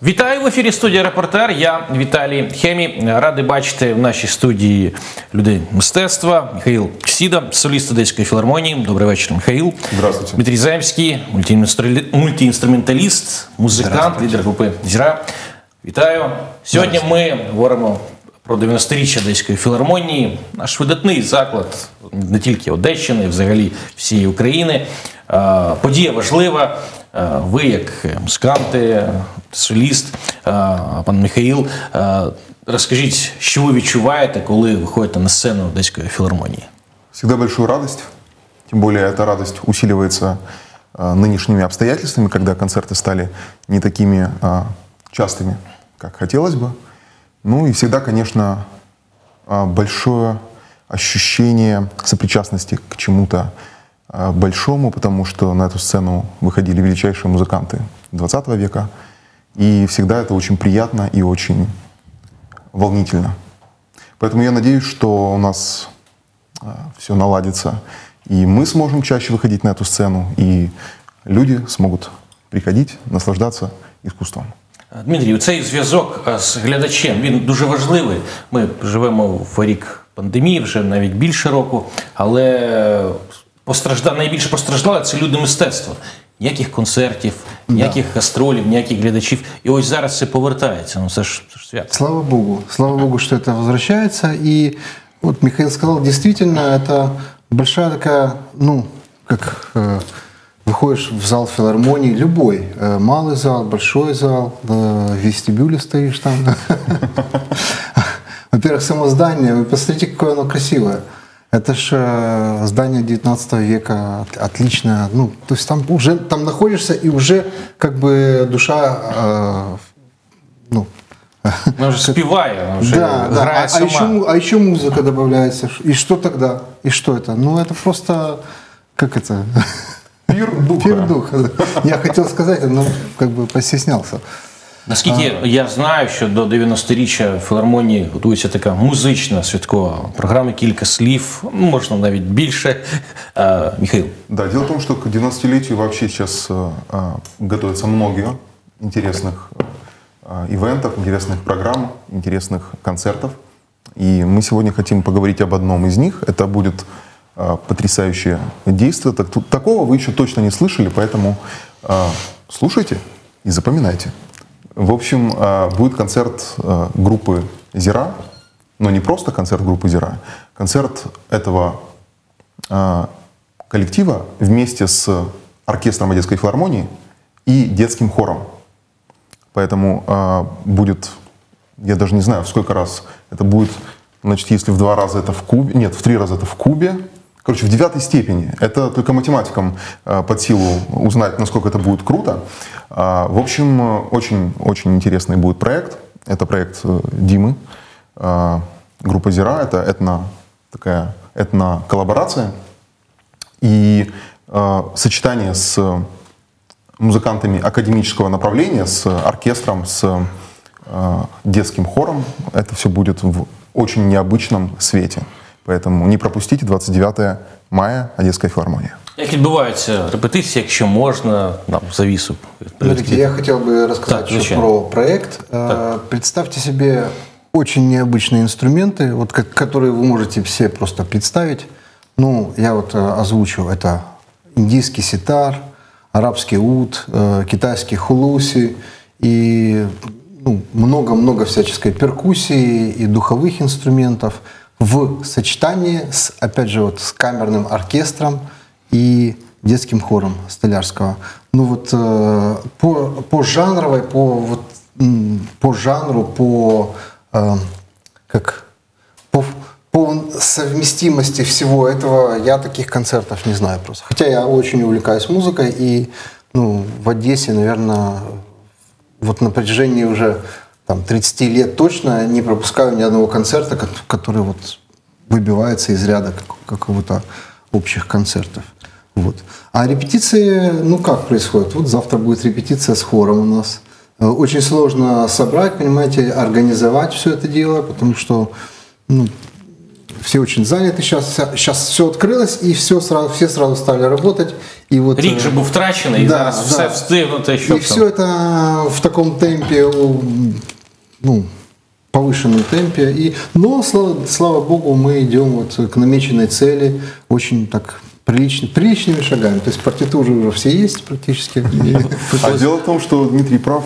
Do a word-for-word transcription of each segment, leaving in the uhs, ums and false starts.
Вітаю в ефірі студія «Репортер». Я Віталій Хемій. Радий бачити в нашій студії людей мистецтва. Михаїл Ксіда, соліст Одеської філармонії. Добрий вечір, Михаїл. Здравствуйте. Дмитрій Заємський, мультиінструменталіст, музикант, лідер групи «Зіра». Вітаю. Сьогодні ми говоримо про дев'яносторіччя Одеської філармонії. Наш видатний заклад не тільки Одещини, взагалі всієї України. Подія важлива. Ви, як музиканти, соліст, пан Михаїл, розкажіть, що ви відчуваєте, коли виходите на сцену Одеської филармонии? Всегда большую радость. Тем более эта радость усиливается нынешними обстоятельствами, когда концерты стали не такими частыми, как хотелось бы. Ну и всегда, конечно, большое ощущение сопричастности к чему-то большому, потому что на эту сцену выходили величайшие музыканты двадцатого века. И всегда это очень приятно и очень волнительно. Поэтому я надеюсь, что у нас все наладится, и мы сможем чаще выходить на эту сцену, и люди смогут приходить, наслаждаться искусством. Дмитрій, цей зв'язок з глядачем, він дуже важливий. Ми живемо в рік пандемії, вже навіть більше року, але постраждали, найбільше постраждали це люди мистецтва. Ніяких концертів, ніяких да. гастролів, ніяких глядачів. І ось зараз це повертається. Ну, це ж, це ж свято. Слава Богу. Слава Богу, что это возвращается. И вот Михаил сказал, действительно, это большая такая, ну, как э, выходишь в зал филармонии, любой, э, малый зал, большой зал, э, в вестибюле стоишь там. Во-первых, само здание, вы посмотрите, какое оно красивое. Это же здание девятнадцатого века, отличное. Ну, то есть там уже там находишься, и уже как бы душа, э, ну, она уже спевает, она уже да, да. играет А, а, еще, а еще музыка добавляется. И что тогда? И что это? Ну, это просто, как это? Пир духа. Пир духа. Я хотел сказать, но как бы постеснялся. Наскільки а... я знаю, що до дев'яносторіччя філармонії готується така музична святкова програма, кілька слів, можна навіть більше. А, Михаил. Да, дело в том, что к девяностолетию вообще сейчас а, готовятся много интересных а, ивентов, интересных программ, интересных концертов. И мы сегодня хотим поговорить об одном из них. Это будет а, потрясающее действие. Так, тут, такого вы еще точно не слышали, поэтому а, слушайте и запоминайте. В общем, будет концерт группы «Зіра», но не просто концерт группы «Зіра», концерт этого коллектива вместе с оркестром Одесской филармонии и детским хором. Поэтому будет, я даже не знаю, в сколько раз это будет, значит, если в два раза это в кубе, нет, в три раза это в кубе, короче, в девятой степени. Это только математикам э, под силу узнать, насколько это будет круто. А, в общем, очень-очень интересный будет проект. Это проект э, Димы, э, группа «Зіра». Это этно, такая этно-коллаборация. И э, сочетание с музыкантами академического направления, с оркестром, с э, детским хором. Это все будет в очень необычном свете. Поэтому не пропустите двадцать девятого мая Одесская филармония. Як відбуваються репетиції, якщо можна, нам завісу? Смотрите, я хотел бы рассказать так, про проект. Так. Представьте себе очень необычные инструменты, вот, которые вы можете все просто представить. Ну, я вот озвучу. Это индийский ситар, арабский уд, китайский хулуси и много-много ну, всяческой перкуссии и духовых инструментов в сочетании с, опять же, вот, с камерным оркестром и детским хором Столярского. Ну вот э, по, по жанровой, по, вот, по жанру, по, э, как, по, по совместимости всего этого я таких концертов не знаю просто. Хотя я очень увлекаюсь музыкой, и ну, в Одессе, наверное, вот на протяжении уже там, тридцати лет точно не пропускаю ни одного концерта, который вот выбивается из ряда какого-то общих концертов. Вот. А репетиции, ну как происходит? Вот завтра будет репетиция с хором у нас. Очень сложно собрать, понимаете, организовать все это дело, потому что ну, все очень заняты сейчас. Сейчас все открылось, и все сразу, все сразу стали работать. И вот, Рік же був втрачений, і да, зараз да. все встигнуто. И все это в таком темпе, ну, повышенном темпе. И, но, слава, слава богу, мы идем вот к намеченной цели очень так прилично, приличными шагами. То есть партитуры уже все есть практически. А дело в том, что Дмитрий прав,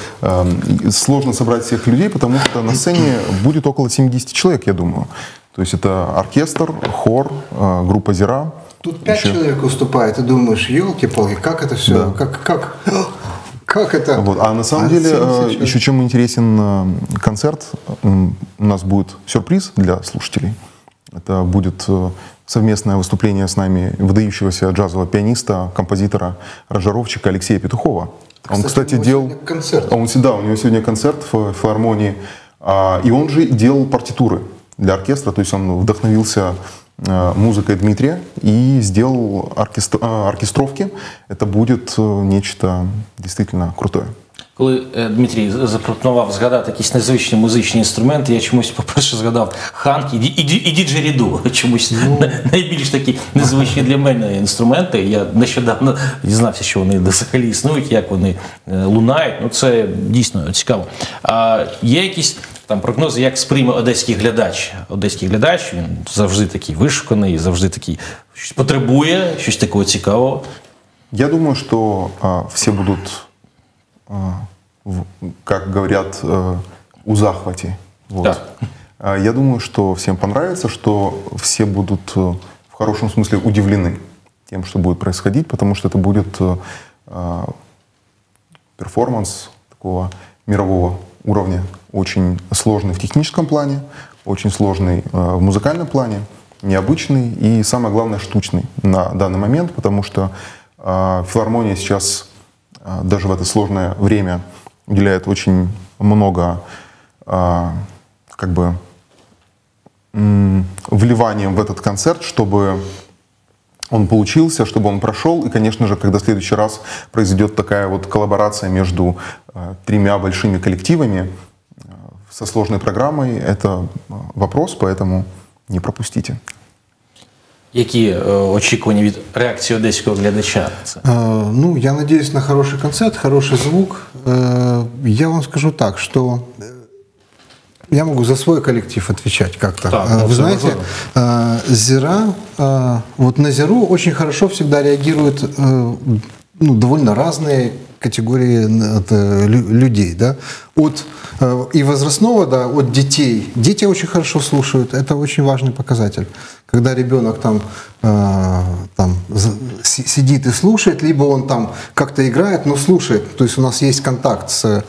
сложно собрать всех людей, потому что на сцене будет около семидесяти человек, я думаю. То есть это оркестр, хор, группа «Зира». Тут пять еще человек выступает, и думаешь, елки-палки, как это все, да. как, как, как это? Вот. А на самом а деле, еще чем интересен концерт, у нас будет сюрприз для слушателей. Это будет совместное выступление с нами выдающегося джазового пианиста, композитора, аранжировщика Алексея Петухова. Кстати, он, кстати, у делал... концерт. Он, да, у него сегодня концерт в филармонии. И он же делал партитуры для оркестра, то есть он вдохновился музыкой Дмитрия и сделал оркестр... оркестровки. Это будет нечто действительно крутое. Коли Дмитрій запропонував згадати якісь незвичні музичні інструменти, я чомусь, по-перше, згадав ханк і, і, і діджеріду. Чомусь ну, найбільш такі незвичні для мене інструменти. Я нещодавно дізнався, що вони взагалі існують, як вони лунають. Ну, це дійсно цікаво. А є якісь там прогнози, як сприйме одеський глядач? Одеський глядач, він завжди такий вишуканий, завжди такий, щось потребує, щось такого цікавого. Я думаю, что а, все будут, а, в, как говорят, а, у захвате. Вот. Да. А, я думаю, что всем понравится, что все будут в хорошем смысле удивлены тем, что будет происходить, потому что это будет а, перформанс такого мирового уровня, очень сложный в техническом плане, очень сложный а, в музыкальном плане, необычный и, самое главное, штучный на данный момент, потому что филармония сейчас, даже в это сложное время, уделяет очень много как бы, вливанием в этот концерт, чтобы он получился, чтобы он прошел. И, конечно же, когда в следующий раз произойдет такая вот коллаборация между тремя большими коллективами со сложной программой, это вопрос, поэтому не пропустите. Які очікування від реакції одеського глядача? Э, ну, я надеюсь на хороший концерт, хороший звук. Э, я вам скажу так, что я могу за свой коллектив отвечать как-то. Так, э, Вы знаете, э, Зира, э, вот на Зиру очень хорошо всегда реагируют э, ну, довольно разные категории от, э, людей, да, от э, и возрастного, да, от детей. Дети очень хорошо слушают, это очень важный показатель. Когда ребенок там, э, там сидит и слушает, либо он там как-то играет, но слушает, то есть у нас есть контакт с...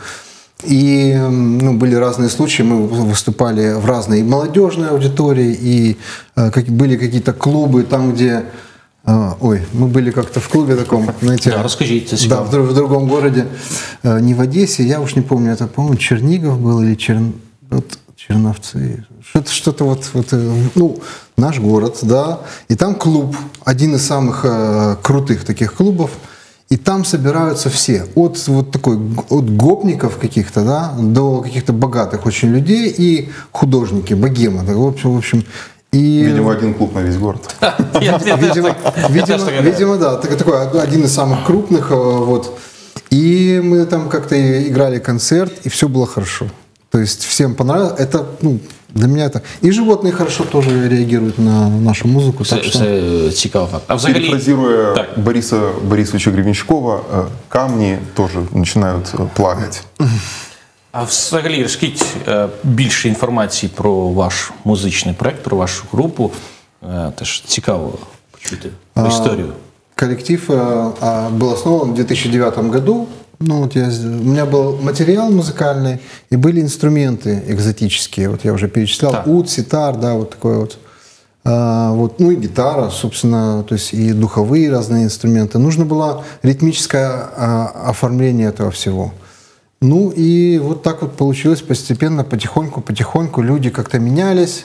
И ну, были разные случаи, мы выступали в разной молодежной аудитории, и э, как, были какие-то клубы там, где... Ой, мы были как-то в клубе таком, знаете, да, расскажите, да, в, в другом городе, не в Одессе, я уж не помню, это, по-моему, Чернигов был или Черн... вот, Черновцы, что-то, что-то вот, вот, ну, наш город, да, и там клуб, один из самых э, крутых таких клубов, и там собираются все, от вот такой, от гопников каких-то, да, до каких-то богатых очень людей и художники, богема, да, в общем, в общем. И... Видимо, один клуб на весь город. Видимо, видимо, видимо, да, такой один из самых крупных, вот. И мы там как-то играли концерт, и все было хорошо. То есть всем понравилось. Это, ну, для меня это... И животные хорошо тоже реагируют на нашу музыку. Все, так что... все цікаво. А взагалі... Перефразируя так. Бориса Борисовича Гребенщикова, камни тоже начинают плакать. А взагалі, розкажіть більше інформації про ваш музичний проект, про вашу групу. Теж цікаво почути історію. Коллектив был основан в две тысячи девятом году. Ну, вот я, у меня был материал музыкальный, и были инструменты экзотические. Вот я уже перечислял. Да. Ут, ситар, да, вот такое вот. А, вот. Ну и гитара, собственно, то есть и духовые разные инструменты. Нужно было ритмическое а, оформление этого всего. Ну и вот так вот получилось постепенно, потихоньку, потихоньку люди как-то менялись.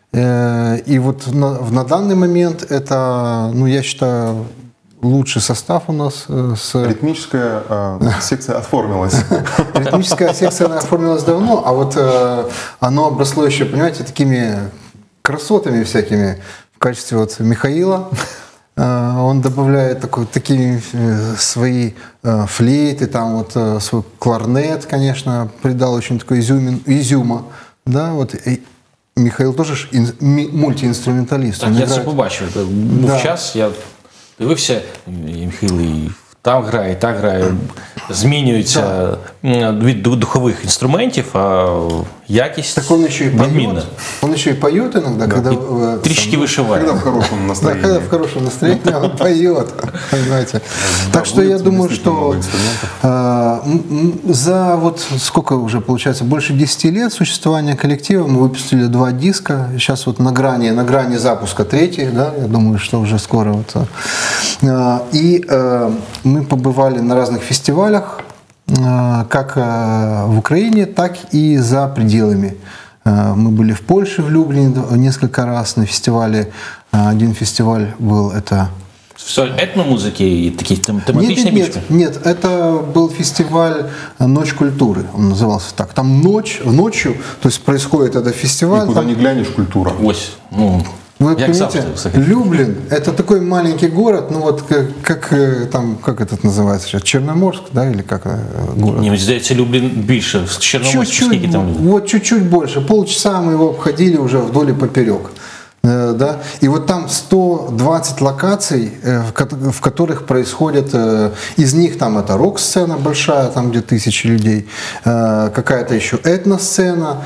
И вот на, на данный момент это, ну я считаю, лучший состав у нас. С... Ритмическая э, секция оформилась. Ритмическая секция оформилась давно, а вот э, оно обросло еще, понимаете, такими красотами всякими в качестве вот Михаила. Он добавляет такой, такие свои флейты, там вот свой кларнет, конечно, придал очень такой изюмин, изюма. Да, вот и Михаил тоже ж ін, мультиінструменталіст. Так, я це побачив. Був да. час, я дивився, і Михаил і там грає, і так грає. Змінюється да. від духових інструментів, а якість так он еще и відмінна. Он еще и поет иногда, да. когда... И трішки вышивает. Когда в хорошем настроении. Да, когда в хорошем настроении он поет, понимаете. Так что я думаю, что за вот сколько уже получается, больше десяти лет существования коллектива мы выпустили два диска. Сейчас вот на грани, на грани запуска третий, да, я думаю, что уже скоро вот. И мы побывали на разных фестивалях, как в Украине, так и за пределами. Мы были в Польше, в Люблине несколько раз на фестивале. Один фестиваль был это... Все этномузыки и такие тематичные? Нет, нет, нет, это был фестиваль «Ночь культуры», он назывался так. Там ночь, ночью, то есть происходит этот фестиваль. И куда там... не глянешь, культура. Ось, ну... Вы понимаете, Люблин – это такой маленький город, ну вот как, как там, как этот называется сейчас, Черноморск, да, или как город? Не, здається, Люблин більше, Черноморск, чуть-чуть, там? Вот чуть-чуть больше, полчаса мы его обходили уже вдоль и поперек. Да? И вот там сто двадцать локаций, в которых происходят, из них там это рок-сцена большая, там где тысячи людей, какая-то еще этносцена,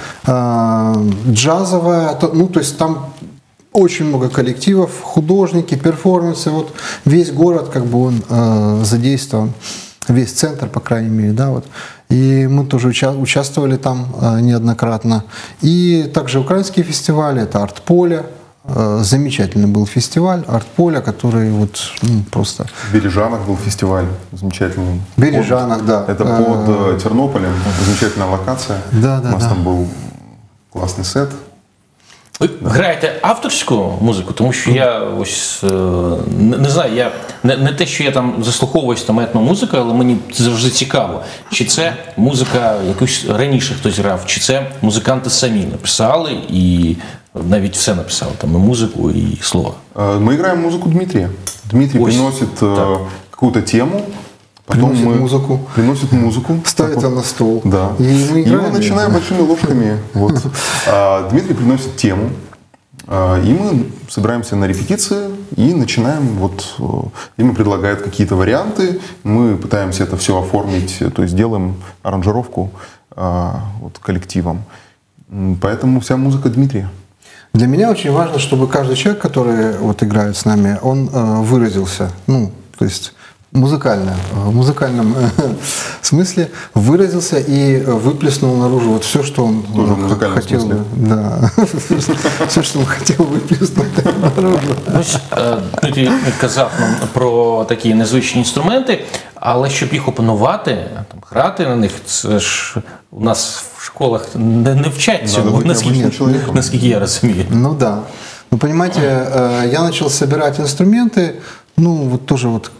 джазовая, ну то есть там очень много коллективов, художники, перформансы, вот весь город как бы он э, задействован, весь центр, по крайней мере, да, вот. И мы тоже уча участвовали там э, неоднократно. И также украинские фестивали, это Арт-Поле, э, замечательный был фестиваль Арт-Поле, который вот ну, просто... В Бережанах был фестиваль замечательный. В Бережанах, да. Это под Тернополем, замечательная локация. Да, да, У нас да. там был классный сет. Ви граєте авторську музику, тому що я ось не, не знаю, я не, не те, що я там заслуховуюсь там етномузику, але мені завжди цікаво, чи це музика якусь раніше хтось грав, чи це музиканти самі написали і навіть все написали, там і музику, і слова. Мы играем музыку Дмитрия. Дмитрий ось, приносит так. какую-то тему. Потом приносит мы музыку, приносит музыку, ставит ее на стол. Да. И мы играем. И мы начинаем большими ложками. Вот. А Дмитрий приносит тему, и мы собираемся на репетиции и начинаем. Вот, ему предлагают какие-то варианты, мы пытаемся это все оформить, то есть делаем аранжировку вот, коллективом. Поэтому вся музыка Дмитрия. Для меня очень важно, чтобы каждый человек, который вот играет с нами, он выразился, ну, то есть музыкально, в музыкальном смысле выразился и выплеснул наружу вот все, что он Тоже хотел бы, да, все, что он хотел выплеснуть наружу. Ось Дмитрій казав нам про такі незвичні інструменти, але щоб їх опанувати, там, грати на них, це ж у нас в школах не, не вчать цього, наскільки, наскільки я розумію. Ну да. Вы понимаете, я начал собирать инструменты, ну вот тоже вот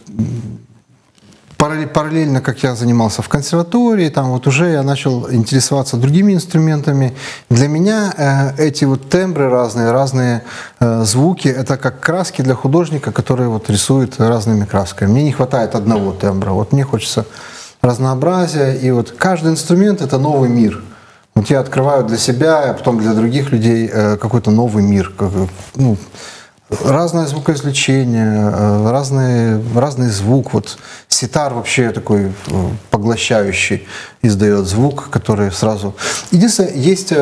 параллельно, как я занимался в консерватории, там вот уже я начал интересоваться другими инструментами. Для меня э, эти вот тембры разные, разные э, звуки, это как краски для художника, который вот рисует разными красками. Мне не хватает одного тембра, вот мне хочется разнообразия, и вот каждый инструмент — это новый мир. Вот я открываю для себя, а потом для других людей э, какой-то новый мир, как, ну, разное звукоизвлечение, разный, разный звук. Вот ситар вообще такой поглощающий издает звук, который сразу... Единственное, есть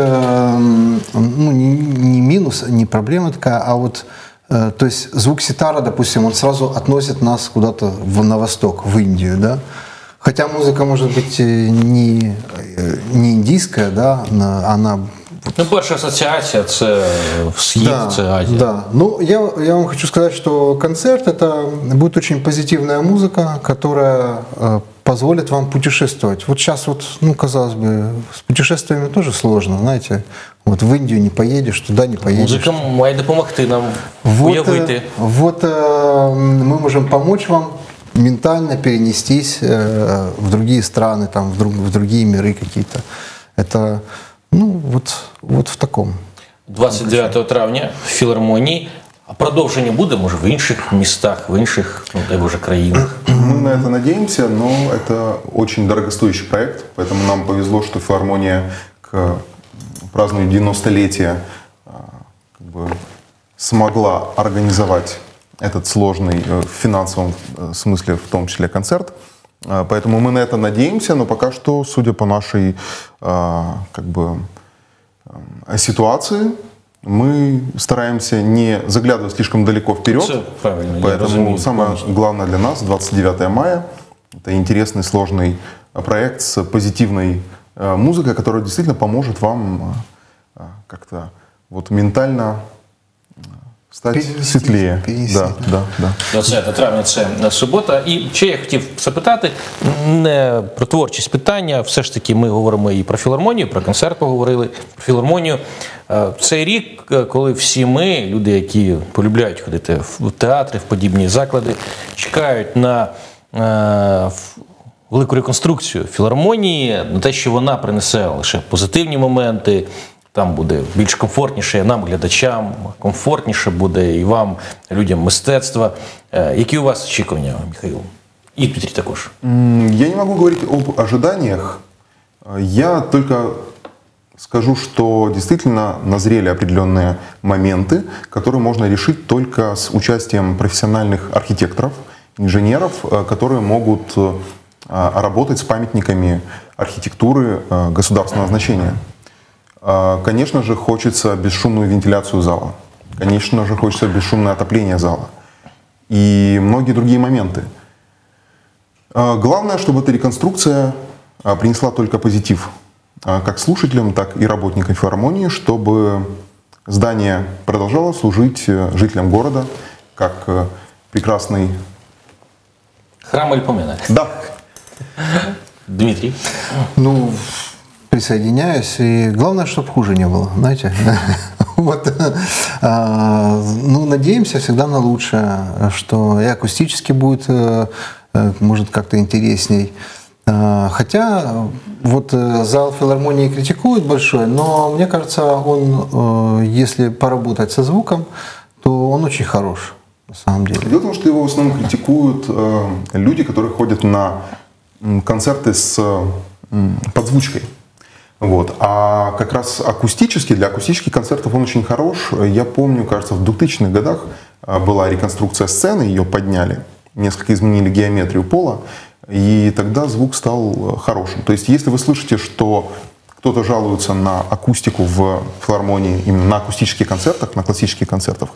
ну, не, не минус, не проблема такая, а вот то есть звук ситара, допустим, он сразу относит нас куда-то на восток, в Индию, да? Хотя музыка может быть не, не индийская, да, она... Ну, перша ассоциация – это Схід, да, это Азия. Да. Ну, я, я вам хочу сказать, что концерт – это будет очень позитивная музыка, которая э, позволит вам путешествовать. Вот сейчас вот, ну, казалось бы, с путешествиями тоже сложно, знаете. Вот в Индию не поедешь, туда не поедешь. Музыка має допомогти нам вот, уявити. Вот э, мы можем помочь вам ментально перенестись э, в другие страны, там, в, друг, в другие миры какие-то. Это... Ну, вот, вот в таком. двадцять дев'ятого травня в філармонії. А продовження буде, може, в інших местах, в інших, ну, дай Боже, країнах? Мы на это надеемся, но это очень дорогостоящий проект, поэтому нам повезло, что филармония к празднованию девяностолетия как бы смогла организовать этот сложный в финансовом смысле, в том числе, концерт. Поэтому мы на это надеемся, но пока что, судя по нашей как бы ситуации, мы стараемся не заглядывать слишком далеко вперед. Все правильно, поэтому самое главное для нас двадцать девятое мая – это интересный, сложный проект с позитивной музыкой, которая действительно поможет вам как-то вот ментально стати Перенести, світліє. перенести. Да, да, да. двадцятого травня це субота. І ще я хотів запитати не про творчість питання, все ж таки ми говоримо і про філармонію, про концерт поговорили, про філармонію. Цей рік, коли всі ми, люди, які полюбляють ходити в театри, в подібні заклади, чекають на е, велику реконструкцію філармонії, на те, що вона принесе лише позитивні моменти. Там буде більш комфортніше нам, глядачам, комфортніше буде і вам, людям мистецтва. Які у вас очікування, Михаил? И Дмитрий також. Я не могу говорить об ожиданиях. Я только скажу, что действительно назрели определенные моменты, которые можно решить только с участием профессиональных архитекторов, инженеров, которые могут работать с памятниками архитектуры государственного значения. Конечно же, хочется бесшумную вентиляцию зала. Конечно же, хочется бесшумное отопление зала. И многие другие моменты. Главное, чтобы эта реконструкция принесла только позитив как слушателям, так и работникам филармонии, чтобы здание продолжало служить жителям города как прекрасный... Храм или помина? Да. Дмитрий? Ну... Присоединяюсь, и главное, чтобы хуже не было, знаете. Вот, ну, надеемся всегда на лучшее, что и акустически будет, может, как-то интересней. Хотя вот зал филармонии критикуют большой, но мне кажется, он, если поработать со звуком, то он очень хорош, на самом деле. Дело в том, что его в основном критикуют люди, которые ходят на концерты с подзвучкой. Вот. А как раз акустически, для акустических концертов он очень хорош. Я помню, кажется, в двухтысячных годах была реконструкция сцены, ее подняли, несколько изменили геометрию пола, и тогда звук стал хорошим. То есть, если вы слышите, что кто-то жалуется на акустику в филармонии, именно на акустических концертах, на классических концертах,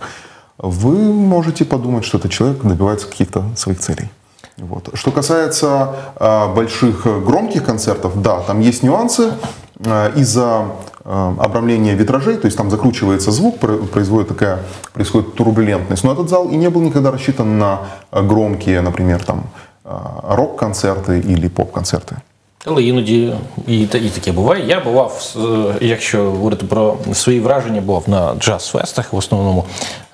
вы можете подумать, что этот человек добивается каких-то своих целей. Вот. Что касается э, больших громких концертов, да, там есть нюансы. Э, из-за э, обрамления витражей, то есть там закручивается звук, производит такая, происходит турбулентность. Но этот зал и не был никогда рассчитан на громкие, например, там, э, рок-концерти или поп-концерти. Але іноді і, і таке буває. Я бував, якщо говорити про свої враження, бував на джаз-фестах в основному.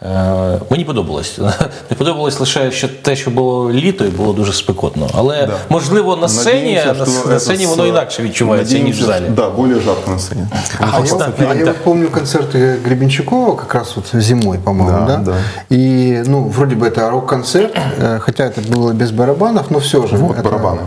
Е, мені подобалось. Не подобалось лише що те, що було літо і було дуже спекотно. Але, да. можливо, на сцені, на, на сцені воно інакше відчувається, ніж в залі. Да, более жарко на сцені. А, а, я, а я помню концерты Гребенщикова как раз вот зимой, по-моему, да, да? да? И, ну, вроде бы это рок-концерт, хотя это было без барабанов, но все же. Вот это, барабаны.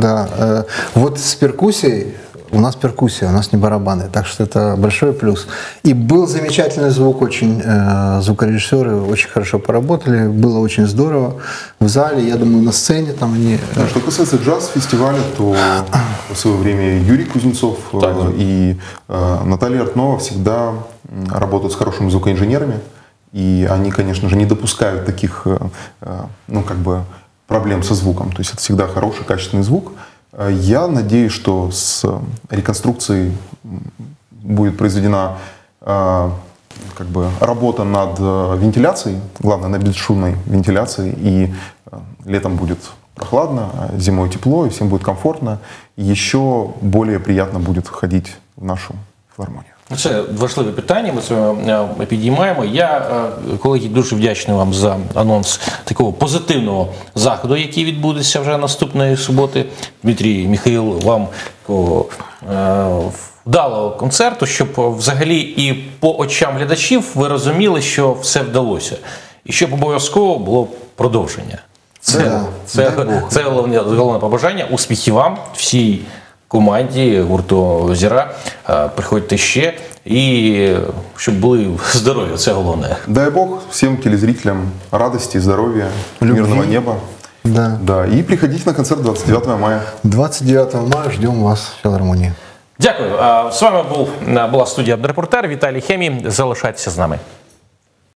Да. Вот с перкуссией, у нас перкуссия, у нас не барабаны, так что это большой плюс. И был замечательный звук, очень э, звукорежиссеры очень хорошо поработали, было очень здорово в зале, я думаю, на сцене там они... Да, что касается джаз-фестиваля, то в свое время Юрий Кузнецов э, и э, Наталья Артнова всегда работают с хорошими звукоинженерами, и они, конечно же, не допускают таких, э, ну, как бы, проблем со звуком, то есть это всегда хороший, качественный звук. Я надеюсь, что с реконструкцией будет произведена э, как бы работа над вентиляцией, главное, над бесшумной вентиляцией, и э, летом будет прохладно, а зимой тепло, и всем будет комфортно, и еще более приятно будет ходить в нашу филармонію. Це важливе питання, ми це підіймаємо. Я, колеги, дуже вдячний вам за анонс такого позитивного заходу, який відбудеться вже наступної суботи. Дмитрій, Михаил, вам такого вдалого концерту, щоб взагалі і по очам глядачів ви розуміли, що все вдалося. І щоб обов'язково було продовження. Це, Да, це, це головне, головне побажання. Успіхів вам, всій команді гурту «Зіра». Приходьте ще. И чтобы были здоровье, это главное. Дай Бог всем телезрителям радости, здоровья, любви, мирного неба. Да. Да. И приходите на концерт двадцать девятого мая. двадцать девятого мая ждем вас в филармонии. Дякую. З вами був, була студія «Репортер». Віталій Хемій. Залишайтеся з нами.